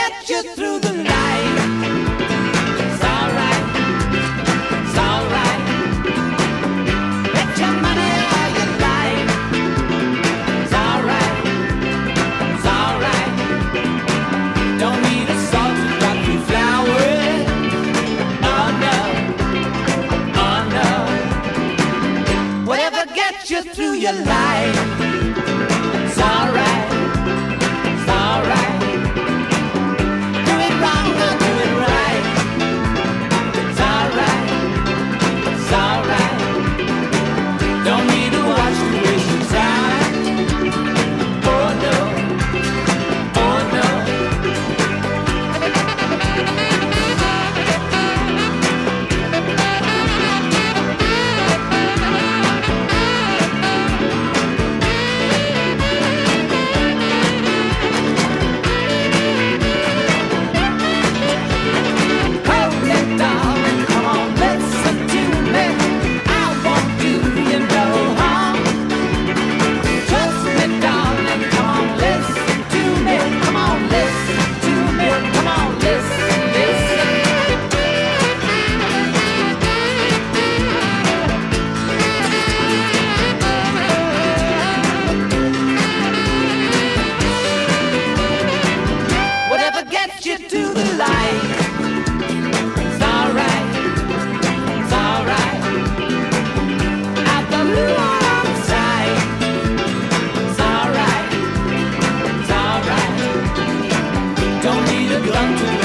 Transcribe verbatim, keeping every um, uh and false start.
get you through the night. It's alright, it's alright. Bet your money all you like. It's alright, it's alright. Don't need a salt to drop you flowers. Oh no, oh no. Whatever gets you through your life. It's alright. You to the light. It's alright, it's alright. Out the blue or outside. It's alright, it's alright. Don't need a gun to